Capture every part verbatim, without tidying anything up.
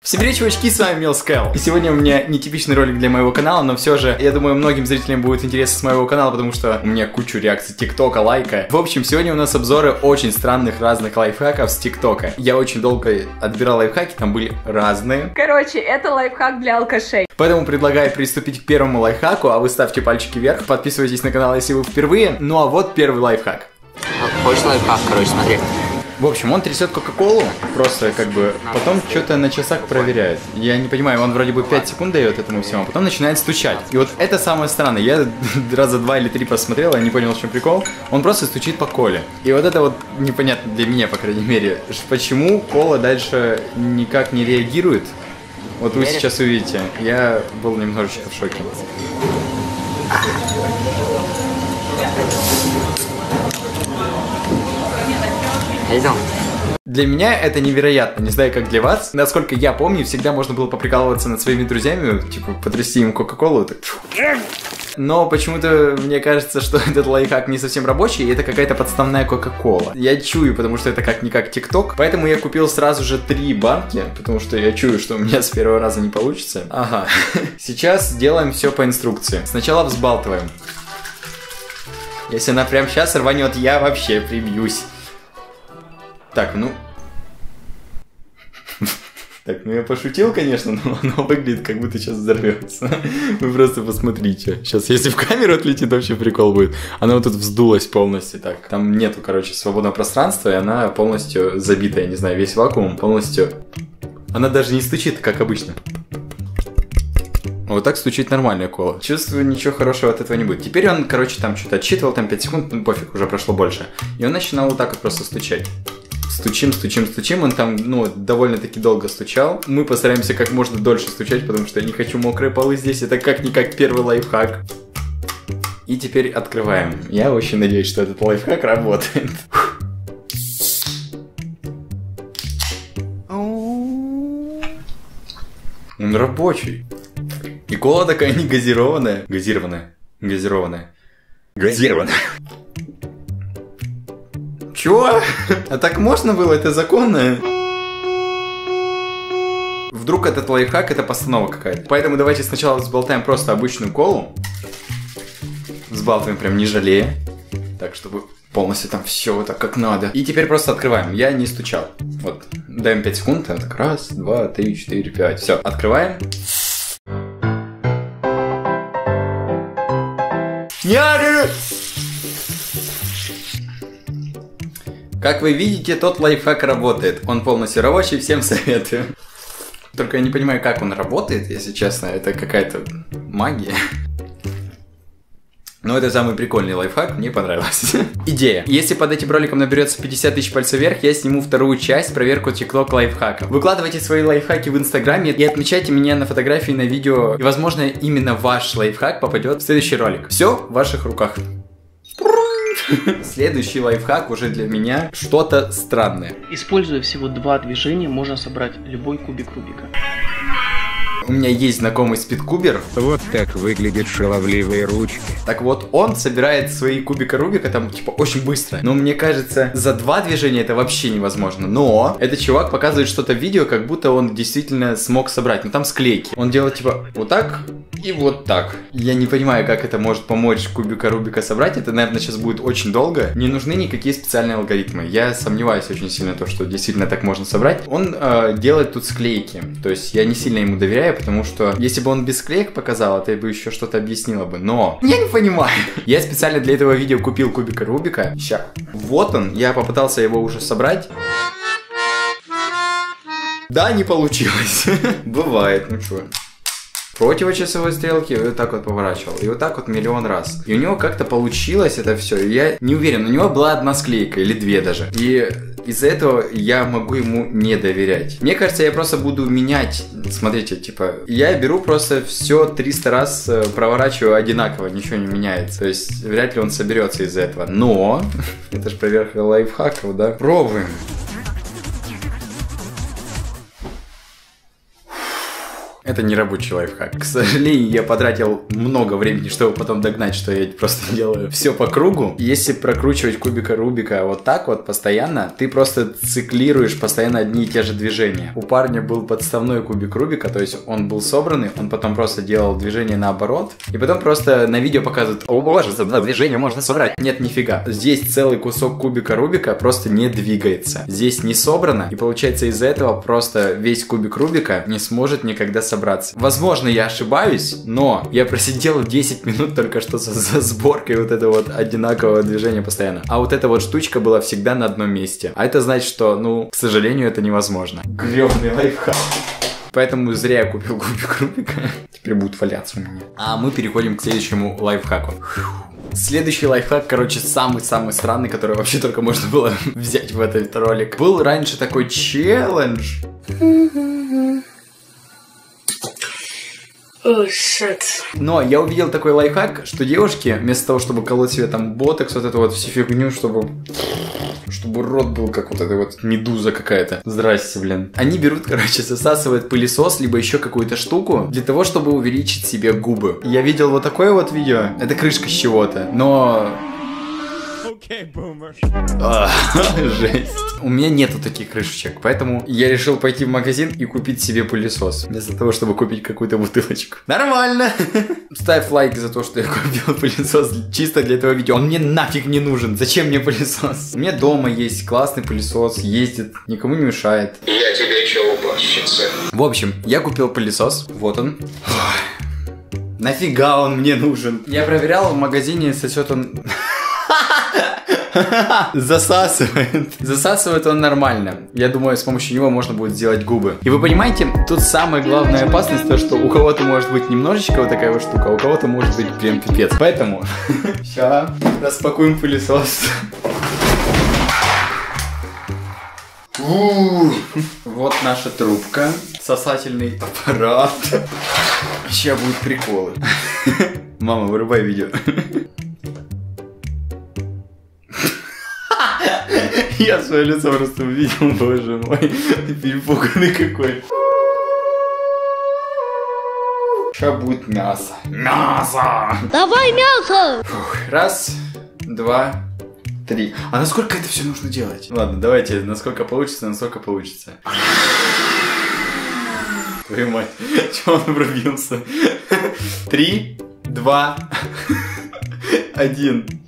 Всем привет, чувачки, с вами Милскэл. И сегодня у меня нетипичный ролик для моего канала, но все же, я думаю, многим зрителям будет интересно с моего канала, потому что у меня кучу реакций ТикТока, лайка. В общем, сегодня у нас обзоры очень странных разных лайфхаков с ТикТока. Я очень долго отбирал лайфхаки, там были разные. Короче, это лайфхак для алкашей. Поэтому предлагаю приступить к первому лайфхаку, а вы ставьте пальчики вверх, подписывайтесь на канал, если вы впервые. Ну а вот первый лайфхак. Хочешь лайфхак, короче, смотри. В общем, он трясет кока-колу, просто как бы, потом что-то на часах проверяет. Я не понимаю, он вроде бы пять секунд дает этому всему, а потом начинает стучать. И вот это самое странное, я раза два или три посмотрел, я не понял, в чем прикол. Он просто стучит по коле. И вот это вот непонятно для меня, по крайней мере, почему кола дальше никак не реагирует. Вот вы сейчас увидите, я был немножечко в шоке. Видел? Для меня это невероятно, не знаю, как для вас. Насколько я помню, всегда можно было поприкалываться над своими друзьями, типа, потрясти им кока-колу, так... Но почему-то мне кажется, что этот лайфхак не совсем рабочий, и это какая-то подставная кока-кола. Я чую, потому что это как-никак ТикТок, поэтому я купил сразу же три банки, потому что я чую, что у меня с первого раза не получится. Ага. Сейчас делаем все по инструкции. Сначала взбалтываем. Если она прямо сейчас рванет, я вообще прибьюсь. Так, ну... Так, ну я пошутил, конечно, но оно выглядит, как будто сейчас взорвется. Вы просто посмотрите. Сейчас, если в камеру отлетит, вообще прикол будет. Она вот тут вздулась полностью так. Там нету, короче, свободного пространства, и она полностью забита, я не знаю, весь вакуум полностью... Она даже не стучит, как обычно. Вот так стучит нормальная кола. Чувствую, ничего хорошего от этого не будет. Теперь он, короче, там что-то отсчитывал, там пять секунд, ну пофиг, уже прошло больше. И он начинал вот так вот просто стучать. Стучим, стучим, стучим, он там, ну, довольно-таки долго стучал. Мы постараемся как можно дольше стучать, потому что я не хочу мокрые полы здесь. Это как-никак первый лайфхак. И теперь открываем. Я очень надеюсь, что этот лайфхак работает. Он рабочий. И кола такая не газированная. Газированная. Газированная. Газированная. Чего? А так можно было? Это законно? Вдруг этот лайфхак это постанова какая-то. Поэтому давайте сначала взболтаем просто обычную колу. Взбалтываем прям не жалея. Так, чтобы полностью там все так как надо. И теперь просто открываем. Я не стучал. Вот. Даем пять секунд. Так, раз, два, три, четыре, пять. Все, открываем. Нет! Как вы видите, тот лайфхак работает. Он полностью рабочий, всем советую. Только я не понимаю, как он работает, если честно. Это какая-то магия. Но это самый прикольный лайфхак, мне понравилось. Идея. Если под этим роликом наберется пятьдесят тысяч пальцев вверх, я сниму вторую часть, проверку TikTok лайфхаков. Выкладывайте свои лайфхаки в Инстаграме и отмечайте меня на фотографии, на видео. И возможно, именно ваш лайфхак попадет в следующий ролик. Все в ваших руках. Следующий лайфхак уже для меня что-то странное. Используя всего два движения, можно собрать любой кубик Рубика. У меня есть знакомый спидкубер. Вот так выглядят шаловливые ручки. Так вот, он собирает свои кубика Рубика там, типа, очень быстро. Но мне кажется, за два движения это вообще невозможно. Но этот чувак показывает что-то в видео, как будто он действительно смог собрать. Но там склейки. Он делает, типа, вот так и вот так. Я не понимаю, как это может помочь кубика Рубика собрать. Это, наверное, сейчас будет очень долго. Не нужны никакие специальные алгоритмы. Я сомневаюсь очень сильно в том, что действительно так можно собрать. Он э, делает тут склейки. То есть я не сильно ему доверяю, потому что если бы он без склеек показал, это бы еще что-то объяснило бы. Но я не понимаю. Я специально для этого видео купил кубика Рубика. Ща. Вот он. Я попытался его уже собрать. Да, не получилось. Бывает, ну что. Противочасовой стрелки вот так вот поворачивал. И вот так вот миллион раз. И у него как-то получилось это все. Я не уверен, у него была одна склейка или две даже. И из-за этого я могу ему не доверять. Мне кажется, я просто буду менять. Смотрите, типа, я беру просто все триста раз проворачиваю одинаково, ничего не меняется. То есть вряд ли он соберется из-за этого. Но это же проверка лайфхаков, да? Пробуем. Это не рабочий лайфхак. К сожалению, я потратил много времени, чтобы потом догнать, что я просто делаю все по кругу. Если прокручивать кубика Рубика вот так вот постоянно, ты просто циклируешь постоянно одни и те же движения. У парня был подставной кубик Рубика, то есть он был собранный, он потом просто делал движение наоборот, и потом просто на видео показывают: о боже, за движение можно собрать. Нет, нифига. Здесь целый кусок кубика Рубика просто не двигается. Здесь не собрано, и получается из-за этого просто весь кубик Рубика не сможет никогда собраться. Возможно, я ошибаюсь, но я просидел десять минут только что за, за сборкой вот этого вот одинакового движения постоянно. А вот эта вот штучка была всегда на одном месте. А это значит, что, ну, к сожалению, это невозможно. Грёбаный лайфхак. Поэтому зря я купил кубик Рубика. Теперь будут валяться у меня. А мы переходим к следующему лайфхаку. Следующий лайфхак, короче, самый-самый странный, который вообще только можно было взять в этот ролик. Был раньше такой челлендж. Oh, shit. Но я увидел такой лайфхак, что девушки, вместо того, чтобы колоть себе там ботокс, вот эту вот всю фигню, чтобы... Чтобы рот был как вот эта вот медуза какая-то. Здрасте, блин. Они берут, короче, засасывают пылесос, либо еще какую-то штуку, для того, чтобы увеличить себе губы. Я видел вот такое вот видео. Это крышка с чего-то, но... Okay, а, жесть. У меня нету таких крышечек, поэтому я решил пойти в магазин и купить себе пылесос, вместо того, чтобы купить какую-то бутылочку. Нормально. Ставь лайк за то, что я купил пылесос чисто для этого видео. Он мне нафиг не нужен. Зачем мне пылесос? У меня дома есть классный пылесос, ездит, никому не мешает. Я тебе еще уборщица. В общем, я купил пылесос. Вот он. Нафига он мне нужен? Я проверял в магазине, сосет он... Засасывает. Засасывает он нормально. Я думаю, с помощью него можно будет сделать губы. И вы понимаете, тут самая главная опасность, то, что у кого-то может быть немножечко вот такая вот штука, а у кого-то может быть прям пипец. Поэтому сейчас распакуем пылесос. Вот наша трубка. Сосательный аппарат. Сейчас будут приколы. Мама, вырубай видео. Я свое лицо просто увидел, боже мой. Перепуганный какой. Сейчас будет мясо. Мясо! Давай мясо! Фух, раз, два, три. А насколько это все нужно делать? Ладно, давайте, насколько получится, насколько получится. Твою мать, чего он врубился? Три, два, один.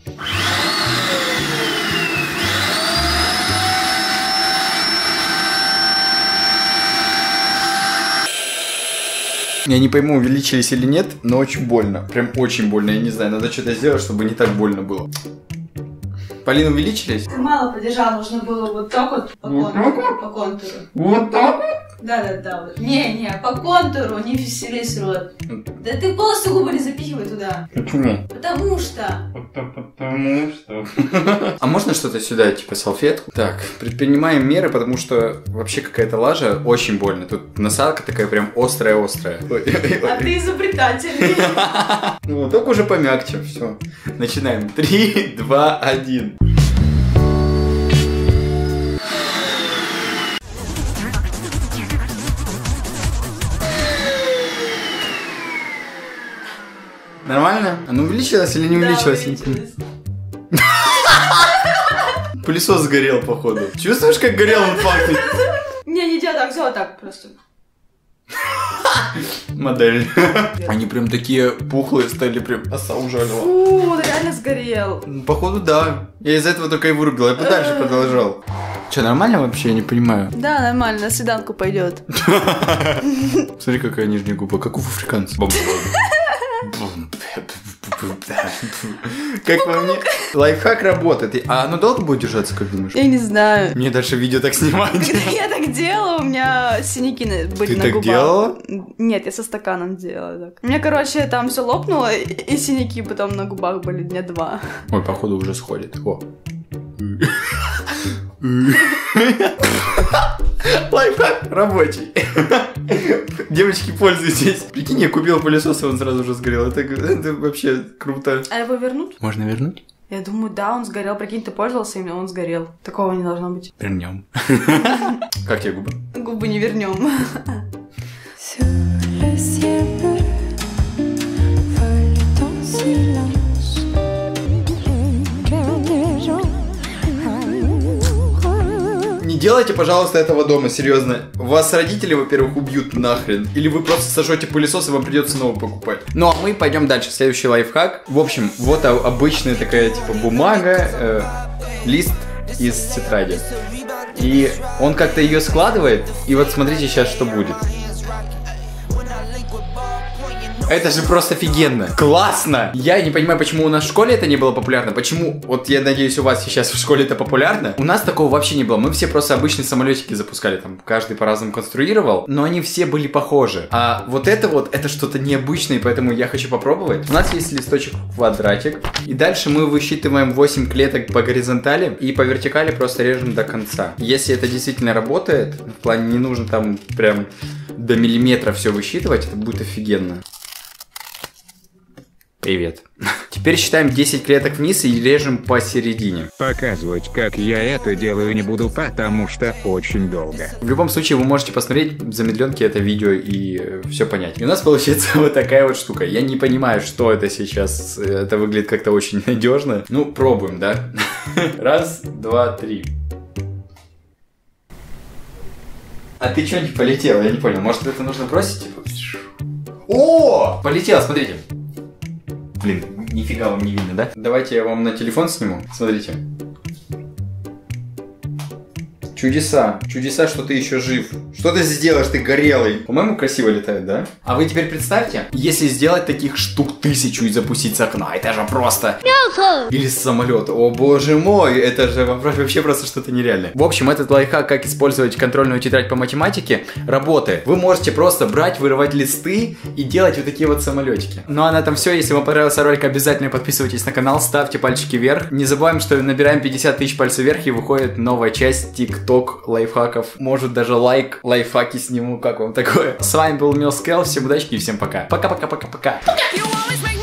Я не пойму, увеличились или нет, но очень больно. Прям очень больно. Я не знаю, надо что-то сделать, чтобы не так больно было. Полина, увеличились? Ты мало подержал, нужно было вот так вот по контуру. По контуру. Вот так вот? Да-да-да. Вот. Не-не, по контуру, не веселись рот. Да ты полностью губы не запихивай туда. Почему? Потому что. Потому что. А можно что-то сюда, типа салфетку? Так, предпринимаем меры, потому что вообще какая-то лажа, очень больно. Тут насадка такая прям острая-острая. А ты изобретательный. Ну, только уже помягче, все. Начинаем. Три, два, один. Нормально? Оно увеличилось или не увеличилось? Да, увеличилось. Пылесос сгорел, походу. Чувствуешь, как горел он пахнет? Не, не делай так, сделай так просто. Модель. Они прям такие пухлые стали, прям оса ужалила. Фу, он реально сгорел. Походу, да. Я из-за этого только и вырубил, я бы дальше продолжал. Че, нормально вообще? Я не понимаю. Да, нормально, на свиданку пойдет. Смотри, какая нижняя губа, как у африканцев. Как по мне, лайфхак работает. А оно долго будет держаться, как думаешь? Я не знаю. Мне дальше видео так снимать. Я так делала, у меня синяки были Ты на так губах. делала? Нет, я со стаканом делала так. У меня, короче, там все лопнуло, и синяки потом на губах были дня два. Ой, походу уже сходит. О. Лайфхак рабочий. Девочки, пользуйтесь. Прикинь, я купил пылесос, и он сразу же сгорел. Это, это вообще круто. А его вернуть? Можно вернуть? Я думаю, да, он сгорел. Прикинь, ты пользовался им, он сгорел. Такого не должно быть. Вернем. Как тебе губы? Губы не вернем. Sur le делайте, пожалуйста, этого дома, серьезно. Вас родители, во-первых, убьют нахрен. Или вы просто сожжете пылесос, и вам придется новый покупать. Ну, а мы пойдем дальше. Следующий лайфхак. В общем, вот обычная такая, типа, бумага, э, лист из тетради. И он как-то ее складывает. И вот смотрите сейчас, что будет. Это же просто офигенно. Классно. Я не понимаю, почему у нас в школе это не было популярно. Почему, вот я надеюсь, у вас сейчас в школе это популярно. У нас такого вообще не было. Мы все просто обычные самолетики запускали. Там каждый по-разному конструировал. Но они все были похожи. А вот это вот, это что-то необычное. Поэтому я хочу попробовать. У нас есть листочек квадратик. И дальше мы высчитываем восемь клеток по горизонтали. И по вертикали просто режем до конца. Если это действительно работает, в плане не нужно там прям до миллиметра все высчитывать, это будет офигенно. Привет. Теперь считаем десять клеток вниз и режем посередине. Показывать, как я это делаю, не буду, потому что очень долго. В любом случае, вы можете посмотреть в замедленке это видео и все понять. И у нас получается вот такая вот штука. Я не понимаю, что это сейчас. Это выглядит как-то очень надежно. Ну, пробуем, да? Раз, два, три. А ты что не полетел? Я не понял. Может, это нужно бросить? Типа? О! Полетел, смотрите. Блин, нифига вам не видно, да? Давайте я вам на телефон сниму. Смотрите. Чудеса. Чудеса, что ты еще жив. Что ты сделаешь, ты горелый. По-моему, красиво летает, да? А вы теперь представьте, если сделать таких штук тысячу и запустить с окна. Это же просто... Или с самолета. О боже мой, это же вообще просто что-то нереальное. В общем, этот лайфхак, как использовать контрольную тетрадь по математике, работает. Вы можете просто брать, вырывать листы и делать вот такие вот самолетики. Ну а на этом все. Если вам понравился ролик, обязательно подписывайтесь на канал, ставьте пальчики вверх. Не забываем, что набираем пятьдесят тысяч пальцев вверх и выходит новая часть TikTok лайфхаков. Может даже лайк, лайфхаки сниму. Как вам такое? С вами был Милскел. Всем удачи и всем пока. Пока-пока-пока-пока.